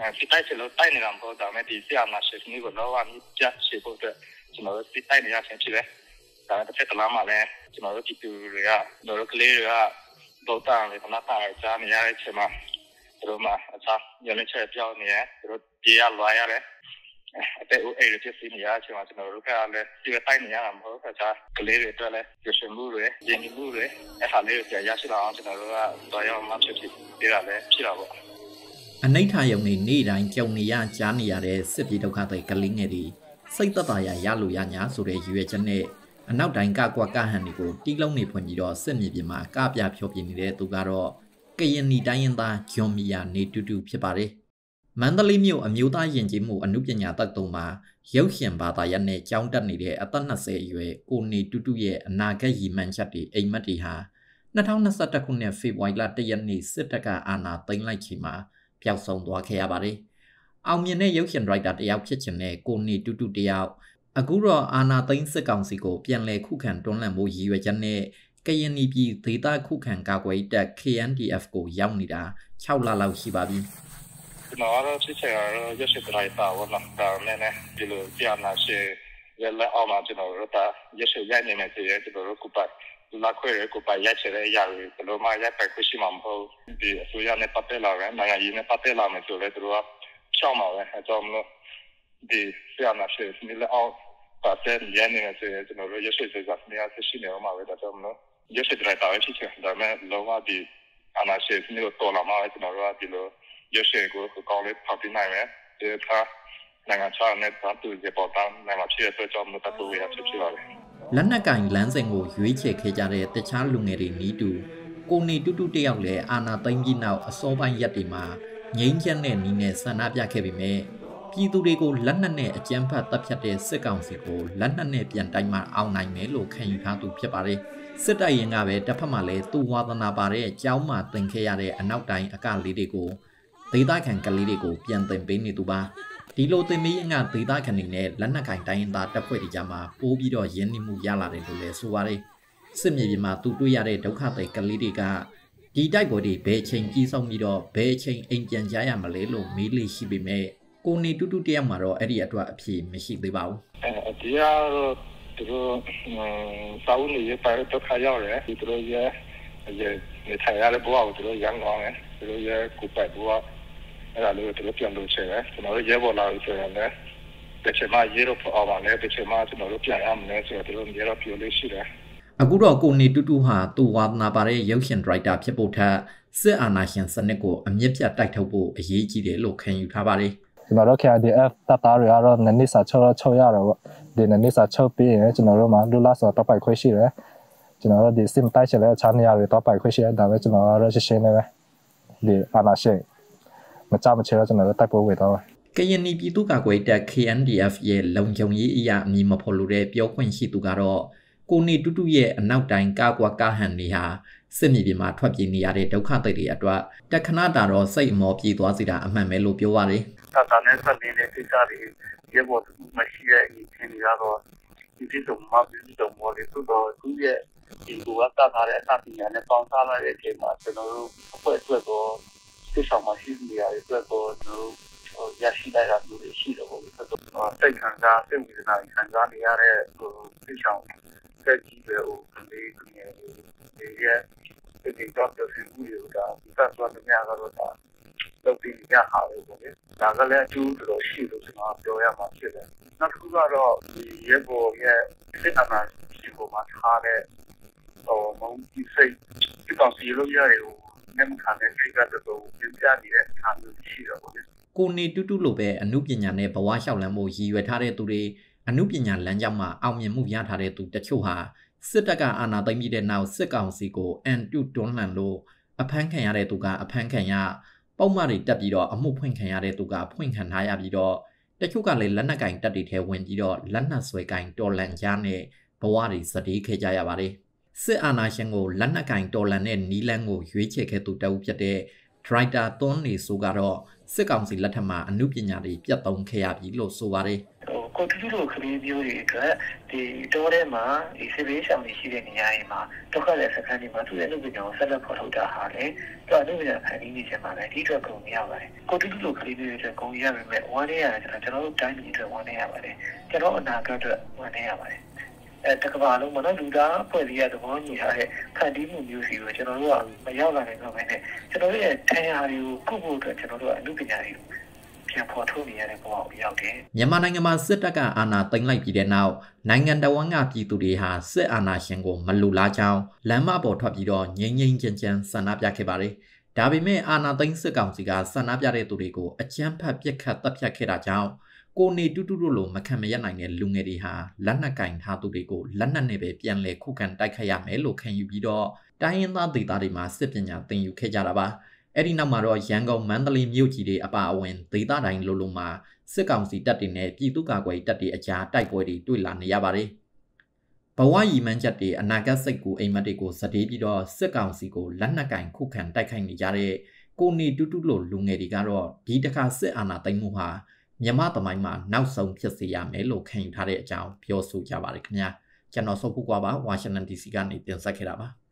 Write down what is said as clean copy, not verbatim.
ที่ใต้ที่เราใต้ในลำพูแต่ไม่ดีเสียมาเชื่อนี่ก็เราว่ามีจัดเชื่อพวกเด็กที่เราที่ใต้ในยามเช้าเลยแต่ประเทศตะลามาเลยที่เราที่ดูเรือเราก็เลยเรือโดดต่างเลยพนักงานจ้าเนี่ยใช่ไหมเรามาจ้าอย่างนี้เชื่อเจ้าเนี่ยเราเจียลอยอะไรแต่เออที่สิ่งนี้ใช่ไหมที่เรารู้กันเลยที่ใต้ในยามพูแต่จ้าก็เลยเรือตัวเลยจะเชื่อรู้เลยยังรู้เลยหาเลยจะยาชิลาที่เราว่าตัวยังมาเชื่อที่เรือเลยที่เราอันนี้ทายงนี่ได้เจ้านี่ยจานนี่ยาเรสิบิดอกาเตกลิงเงดีစိတ်တတရရလို့ရညာဆိုတဲ့ရွေချက်နဲ့အနောက်တိုင်းကကွာကဟန်တွေကိုတီးလုံးနေဖွင့်ပြီးတော့စစ်မြေပြင်မှာကပြဖြောပြနေတဲ့သူကတော့ကရင်နီတိုင်းရင်းသားဂျွန်မီယာနေတူတူဖြစ်ပါတယ်မန္တလေးမြို့အမျိုးသားယဉ်ကျေးမှုအမှုပညာတက္ကသိုလ်မှာရုပ်ရှင်ဘာသာရပ်နဲ့ကျောင်းတက်နေတဲ့အသက်20အရွယ်ကိုနေတူတူရဲ့အနာဂတ်ရည်မှန်းချက်တွေအိမ်မက်တွေဟာ2021ခုနှစ်ဖေဖော်ဝါရီလ1ရက်နေ့စစ်တပ်ကအာဏာသိမ်းလိုက်ချိန်မှာပျောက်ဆုံးသွားခဲ့ရပါတယ်အောင်မြင်တဲ့ရုပ်ရှင်ဒရိုက်တာတယောက်ဖြစ်ချင်တဲ့ကိုနေတူတူတယောက်အခုတော့အာနာသိန်းစစ်ကောင်စီကိုပြန်လည်ခုခံတွန်းလှန်ဖို့ရည်ရွယ်ချက်နဲ့ကရင်ပြည်ဒေသခုခံကာကွယ်တပ် KNDF ကိုရောက်နေတာ6လလောက်ရှိပါပြီကျွန်တော်ကတော့ဖြစ်ချင်တော့ရုပ်ရှင်ဒရိုက်တာပေါ့နော်ဒါနဲ့ဒီလိုပြန်လာရှေ့ရလက်အောင်မှာကျွန်တော်တို့ဒါရုပ်ရှင်ရိုက်နေမယ်ဆိုရင်ကျွန်တော်တို့ကိုပတ်လာခွေကိုပတ်ရိုက်ချင်တဲ့အရာတွေဘယ်လိုမှရိုက်ပိုက်ခွင့်ရှိမှာမဟုတ်ဒီအစိုးရနဲ့ပတ်သက်လာတယ်နိုင်ငံရေးနဲ့ပတ်သက်လာမယ်ဆိုလည်းသူတို့ကရှောက်မှာပဲအဲကြောင့်မလို့ဒီဆရာနာရှေ့ဒီလက်အောင်ပတ်သက်ရနေတယ်ဆိုရင်ကျွန်တော်တို့ရုပ်ရှင်စကားများဆက်ရှိနေမှာပဲဒါကြောင့်မလို့ရုပ်ရှင်ဒရိုက်တာပဲဖြစ်ချင်ဒါမဲ့လောကဒီအနာရှေ့ဒီလိုတော်လာမှာကျွန်တော်တို့ကဒီလိုရုပ်ရှင်ကိုကောင်းလေးဖတ်ပြနိုင်မယ်ဒီကနိုင်ငံခြားနဲ့ပတ်သက်တဲ့ပေါ်တန်းနိုင်ငံဖြစ်တဲ့အတွက်ကြောင့်မလို့တတ်လို့ရဖြစ်ပါတယ်လက်နက်ကင်လမ်းစဉ်ကိုရွေးချယ်ခဲ့ကြတဲ့တခြားလူငယ်တွေနီးတူကိုနေတူတူတယောက်လည်းအာနာသိမ့်ပြီးနောက်အစောပိုင်းရက်တွေမှာငိမ့်ချက်နဲ့နီးနဲ့ဆန္ဒပြခဲ့ပေမဲ့ပြည်သူတွေကိုလက်နက်နဲ့အကြမ်းဖက်တပ်ဖြတ်တဲ့စစ်ကောင်စီကိုလက်နက်နဲ့ပြန်တိုင်းမှအောင်နိုင်မယ်လို့ခံယူထားသူဖြစ်ပါတယ်စစ်တပ်ရင်ကပဲတစ်ဖက်မှာလည်းသူ့ဝါသနာပါတဲ့ကျောင်းမှာသင်ခဲ့ရတဲ့အနောက်တိုင်းအကလေးတွေကိုဒေသခံကလေးတွေကိုပြန်သင်ပေးနေသူပါဒီလိုသင်ပေးရင်ကဒေသခံတွေနဲ့လက်နက်ကင်တိုင်းရင်းသားတပ်ဖွဲ့တွေကြမှာပိုးပြီးတော့ရင်းနှီးမှုရလာတယ်လို့လည်းဆိုပါတယ်စစ်မြေပြင်မှာသူတွေ့ရတဲ့ဒုက္ခတွေကလေးတွေကဒီတိုက်ပွဲတွေဘယ်ချိန်ကြီးဆုံးပြီးတော့ဘယ်ချိန်အိမ်ပြန်ကြရမလဲလို့မေးလို့ရှိပေမဲ့ကိုနေတူတူတယောက်မှာတော့အဲ့ဒီအတွက်အဖြေမရှိသေးပါဘူးဒီကတော့သူတို့စာအုပ်တွေပါတော့ခါရောက်တယ်သူတို့ရဲ့ထိုင်ရတဲ့ဘဝကိုသူတို့ရန်ကောင်းတယ်သူတို့ရဲ့ကိုပိုက်ဘဝအဲ့ဒါလေးကိုသူတို့ပြန်လို့ချင်တယ်ကျွန်တော်တို့ရဲဘော်လာလို့ဆိုရင်လည်းတစ်ချိန်မှရဲတော့ပေါ်ပါလေတစ်ချိန်မှကျွန်တော်တို့ပြန်ရမယ်ဆိုတော့သူတို့ရဲတော့ပြောလို့ရှိတယ်အခုတော့ကိုနေတူတူဟာသူ့ဝါသနာပါတဲ့ရုပ်ရှင်ဒရိုက်တာဖြစ်ဖို့ထက်စစ်အာဏာရှင်စနစ်ကိုအမြင့်ပြတ်တိုက်ထုတ်ဖို့အရေးကြီးတယ်လို့ခံယူထားပါတယ်ကျွန်တော်တို့ KNDF တပ်သားတွေကတော့နနစ်စာချုပ်ရတော့ဒီနနစ်စာချုပ်ပြီးရင်ကျွန်တော်တို့မှာလူလာဆိုတော့ပိုက်ခွင့်ရှိတယ်ကျွန်တော်တို့ဒီစစ်တိုက်ချင်တဲ့ချမ်းနေရတွေတော့ပိုက်ခွင့်ရှိတယ်ဒါပဲကျွန်တော်တို့ရှင်းနေပဲဒီအာဏာရှင်မကြမချေတော့ကျွန်တော်တို့တိုက်ပွဲဝေတော့ကရင်ပြည်သူ့ကာကွယ်တပ် KNDF ရဲ့လုံခြုံရေးအရာအမည်မဖော်လို့တဲ့ပြောခွင့်ရှိသူကတော့ကိုနေတူတူရဲ့အနောက်တိုင်းကာကွာကာဟန်တွေဟာစစ်မြေပြင်မှာထွက်ပြေးနေရတဲ့ဒုက္ခတွေအတွက်တခဏတာတော့စိတ်အမောပြေးသွားစေတာအမှန်ပဲလို့ပြောပါတယ်။ဒါနဲ့ဆက်နေတဲ့ကိစ္စတွေရေပေါ်မရှိတဲ့အချင်းတွေကတော့ဒီလိုမှဒီလိုမျိုးတွေသူတို့သူရဲ့ဒီလိုကတာထားတဲ့အပညာနဲ့ပေါင်းစားလိုက်တဲ့အချိန်မှာကျွန်တော်တို့အဖွဲ့အတွက်တော့ဒီဆောင်မရှိနေရတဲ့အတွက်တော့ရရှိလိုက်တာမျိုးတွေရှိတော့ဘူးဆိုတော့စိတ်ခံစားစိတ်ဝေဒနာခံစားနေရတဲ့ဒီဆောင်တက်ကြီးပဲဟိုဒီရဲ့ဒီတော့ပြောစီမှုတွေကဒီသက်သွားတဲ့များကတော့လုပ်ပြီးရအောင်ပေါ့လေဒါကလည်းအကျိုးတော်ရှိလို့ကျွန်တော်ပြောရမှာဖြစ်တယ်နောက်တစ်ခုကတော့ဒီရဲဘော်ရဲ့စစ်အာဏာရှင်ကိုမှထားတဲ့မုံဒီစိတ်ဒီကောင်စီလိုရတယ်ဟိုနမခံတဲ့စိတ်ကတော့ပြင်ပြနေတဲ့အားမျိုးရှိတော့ပေါ့လေကိုနေတူတူလိုပဲအမှုပညာနဲ့ဘဝလျှောက်လန်းမှုရည်ရွယ်ထားတဲ့သူတွေအမှုပညာလမ်းကြောင်းမှာအောင်မြင်မှုရထားတဲ့သူတချို့ဟာစစ်တပ်ကအာဏာသိမ်းပြီးတဲ့နောက်စစ်ကောင်စီကိုအန်တုတွန်းလှန်လို့အဖမ်းခံရတဲ့သူကအဖမ်းခံရပုံမှန်တွေတက်ပြီးတော့အမှုဖွင့်ခံရတဲ့သူကဖွင့်ခံထားရပြီးတော့တချို့ကလည်းလက်နက်ကင်တပ်တွေထဲဝင်ပြီးတော့လက်နက်ဆွဲကင်တော်လန်ကြားနဲ့ဘဝတွေစတေးခဲ့ကြရပါတယ်စစ်အာဏာရှင်ကိုလက်နက်ကင်တော်လန်တဲ့နီလန်းကိုရွေးချယ်ခဲ့သူတအုပ်ဖြစ်တဲ့ဒရိုက်တာသွန်းနေဆိုကတော့စစ်ကောင်စီလက်ထက်မှာအမှုပညာတွေပြတ်သုံးခဲ့ရပြီလို့ဆိုပါတယ်ကကိုတူတူကလေးမျိုးတွေအတွက်ဒီတော့ထဲမှာဒီစစ်ဘေးရှောင်နေရှိတဲ့နေရာတွေမှာဒုက္ခတဲ့စခန်းတွေမှာသူ့ရဲ့လူပညာကိုဆက်လက်ဖော်ထုတ်တာဟာလေသူ့လူပညာဖန်တီးနေခြင်းမှာလည်းဒီအတွက်ကုန်ရပါတယ်ကိုတူတူကလေးမျိုးတွေအတွက်ကုန်ရပါမယ်ဝမ်းနေရတယ်ကျွန်တော်တို့တိုင်းပြည်အတွက်ဝမ်းနေရပါတယ်ကျွန်တော်အနာဂတ်အတွက်ဝမ်းနေရပါတယ်တကဘာလုံးမနော်လူသားဖွဲ့စည်းရတဲ့ဘောညီထားတဲ့ဖန်တီးမှုမျိုးစီကိုကျွန်တော်တို့ကမရောက်လာနိုင်တော့ဘဲနဲ့ကျွန်တော်တို့ရဲ့ထင်ရာတွေကိုကုဖို့အတွက်ကျွန်တော်တို့အမှုပညာတွေကိုပြန်ဖော်ထုတ်နေရတဲ့ဘဝကိုရောက်တယ်မြန်မာနိုင်ငံမှာစစ်တပ်ကအာဏာသိမ်းလိုက်ပြီးတဲ့နောက်နိုင်ငံတော်ဝန်ကပြည်သူတွေဟာစစ်အာဏာရှင်ကိုမလိုလားကြောင်းလမ်းမပေါ်ထွက်ပြီးတော့ငြိမ်းငြိမ်းချမ်းချမ်းဆန္ဒပြခဲ့ပါတယ်။ဒါပေမဲ့အာဏာသိမ်းစစ်ကောင်စီကဆန္ဒပြတဲ့သူတွေကိုအကြမ်းဖက်ပစ်ခတ်တပ်ဖြတ်ခဲ့တာကြောင့်ကိုနေတူတူတို့လိုမခံမရနိုင်တဲ့လူငယ်တွေဟာလက်နက်ကင်ထားသူတွေကိုလက်နက်နဲ့ပဲပြန်လည်ခုခံတိုက်ခိုက်ရမယ်လို့ခံယူပြီးတော့တိုင်းရင်းသားဒေသတွေမှာစစ်ပညာသင်ယူခဲ့ကြတာပါအဲ့ဒီနောက်မှာတော့ရန်ကုန်မန္တလေးမြို့ကြီးတွေအပါအဝင်ဒေသတိုင်းလိုလိုမှာစစ်ကောင်စီတပ်တွေနဲ့ပြည်သူ့ကာကွယ်တပ်တွေအကြားတိုက်ပွဲတွေတွေ့လာနေရပါတယ်ဘဝရည်မှန်းချက်တွေအနာဂတ်စိတ်ကူအိမ်မက်တွေကိုစတေးပြီးတော့စစ်ကောင်စီကိုလက်နက်ကင်ခုခံတိုက်ခိုက်နေကြတဲ့ကိုနေတူတူလိုလူငယ်တွေကတော့ဒီတစ်ခါစစ်အာဏာသိမ်းမှုဟာမြန်မာသမိုင်းမှာနောက်ဆုံးဖြစ်စေရမယ်လို့ခံယူထားတဲ့အကြောင်းပြောဆိုကြပါတယ်ခင်ဗျာကျွန်တော်စောဖူးကွာပါဝါရှင်တန် DC ကနေတင်ဆက်ခဲ့တာပါ